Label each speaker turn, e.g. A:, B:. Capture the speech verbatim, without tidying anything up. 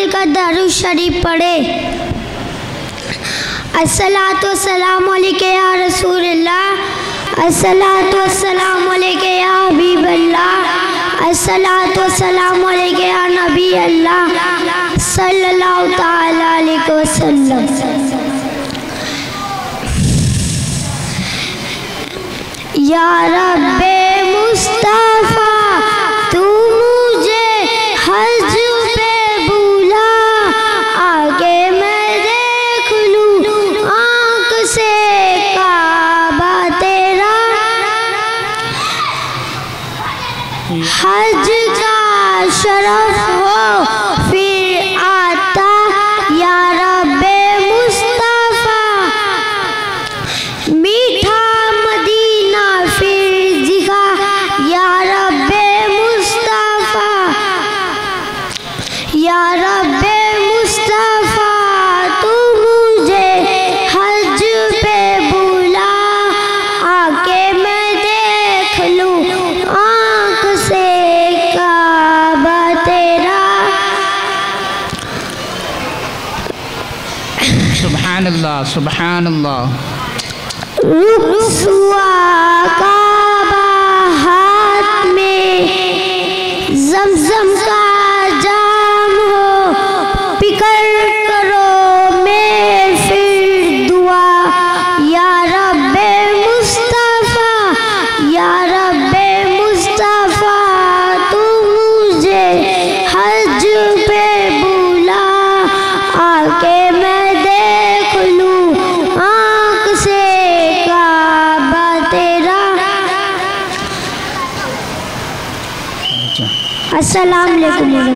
A: मिलकर दरूद शरीफ पढ़े। अस्सलातु वस्सलामु अलैका या रसूलल्लाह, अस्सलातु वस्सलामु अलैका या हबीबल्लाह, अस्सलातु वस्सलामु अलैका या नबी अल्लाह सल्लल्लाहु तआला अलैहि वसल्लम। या रब्बे मुस्तफ़ा तू मुझे हज पे बुला, आगे मैं देख लूँ आँख से काबा तेरा। हज का शरफ हो फिर आता, या रब्बे मुस्तफ़ा मीठा मदीना फिर दिखा, या रब्बे मुस्तफ़ा, या रब्बे मुस्तफ़ा तू मुझे हज पे बुला, आके मैं देख लूँ आँख से काबा तेरा।
B: सुभान अल्लाह, सुभान अल्लाह।
A: रुकसुआ काबा हाथ में ज़मज़म का जाम हो, फिक्र करो मैं फिर दुआ, या रब्बे मुस्तफ़ा, या रब्बे मुस्तफ़ा तू मुझे हज पे बुला, आके मैं देख लूँ आँख से काबा तेरा। अस्सलाम वालेकुम।